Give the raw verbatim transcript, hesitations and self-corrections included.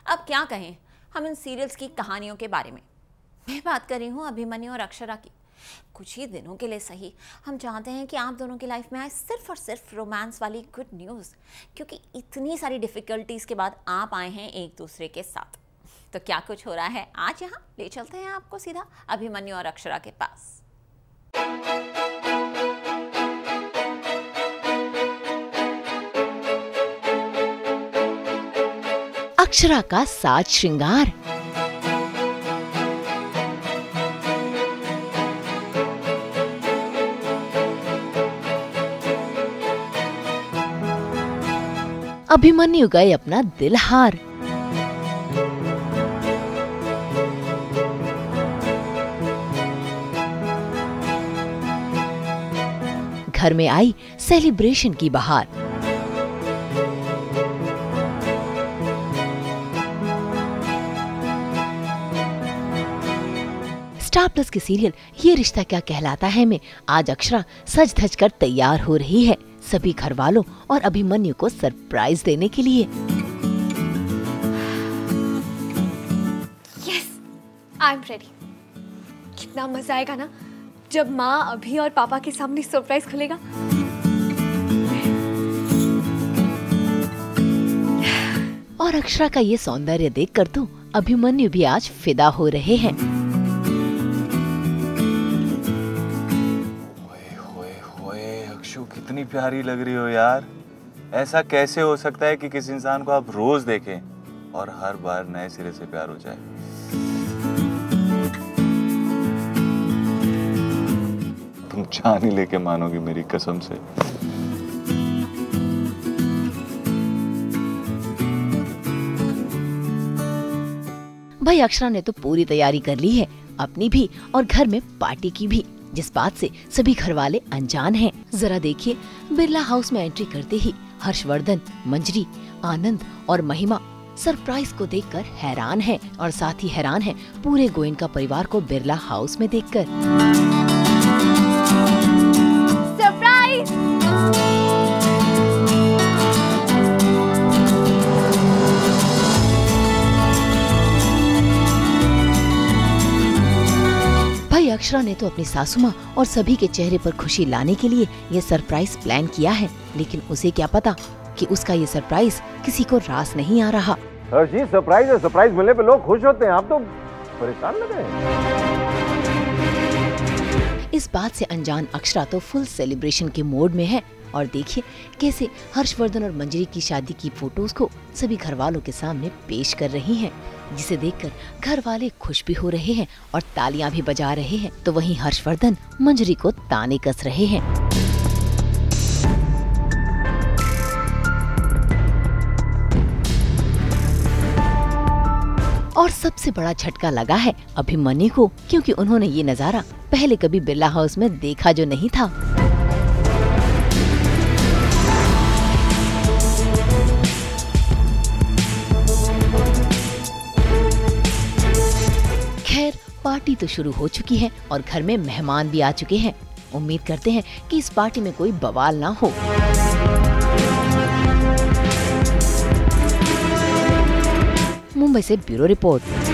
अब क्या कहें हम इन सीरियल्स की कहानियों के बारे में। मैं बात कर रही हूँ अभिमन्यु और अक्षरा की। कुछ ही दिनों के लिए सही, हम चाहते हैं कि आप दोनों की लाइफ में आए सिर्फ और सिर्फ रोमांस वाली गुड न्यूज़, क्योंकि इतनी सारी डिफ़िकल्टीज़ के बाद आप आए हैं एक दूसरे के साथ। तो क्या कुछ हो रहा है आज यहाँ, ले चलते हैं आपको सीधा अभिमन्यु और अक्षरा के पास। अक्षरा का साज श्रृंगार। अभिमन्यु गए अपना दिल हार। घर में आई सेलिब्रेशन की बहार। स्टार प्लस के सीरियल ये रिश्ता क्या कहलाता है में आज अक्षरा सज धज कर तैयार हो रही है सभी घर वालों और अभिमन्यु को सरप्राइज देने के लिए। Yes, I am ready. कितना मजा आएगा ना जब माँ, अभी और पापा के सामने सरप्राइज खुलेगा। और अक्षरा का ये सौंदर्य देखकर तो अभिमन्यु भी आज फिदा हो रहे हैं। कितनी प्यारी लग रही हो यार। ऐसा कैसे हो सकता है कि किसी इंसान को आप रोज देखें और हर बार नए सिरे से प्यार हो जाए। तुम जान ही लेके मानोगी मेरी कसम से। भाई अक्षरा ने तो पूरी तैयारी कर ली है, अपनी भी और घर में पार्टी की भी, जिस बात से सभी घर वाले अनजान हैं। जरा देखिए, बिरला हाउस में एंट्री करते ही हर्षवर्धन, मंजरी, आनंद और महिमा सरप्राइज को देखकर हैरान हैं और साथ ही हैरान हैं पूरे गोयनका परिवार को बिरला हाउस में देखकर। सरप्राइज! अक्षरा ने तो अपनी सासू माँ और सभी के चेहरे पर खुशी लाने के लिए ये सरप्राइज प्लान किया है, लेकिन उसे क्या पता कि उसका ये सरप्राइज किसी को रास नहीं आ रहा। जी सरप्राइज है, सरप्राइज मिलने पे लोग खुश होते हैं, आप तो परेशान लग रहे हैं। इस बात से अनजान अक्षरा तो फुल सेलिब्रेशन के मोड में है और देखिए कैसे हर्षवर्धन और मंजरी की शादी की फोटोज को सभी घर वालों के सामने पेश कर रही हैं, जिसे देखकर घर वाले खुश भी हो रहे हैं और तालियां भी बजा रहे हैं, तो वहीं हर्षवर्धन मंजरी को ताने कस रहे हैं। और सबसे बड़ा झटका लगा है अभिमन्यु को, क्योंकि उन्होंने ये नजारा पहले कभी बिरला हाउस में देखा जो नहीं था। पार्टी तो शुरू हो चुकी है और घर में मेहमान भी आ चुके हैं। उम्मीद करते हैं कि इस पार्टी में कोई बवाल ना हो। मुंबई से ब्यूरो रिपोर्ट।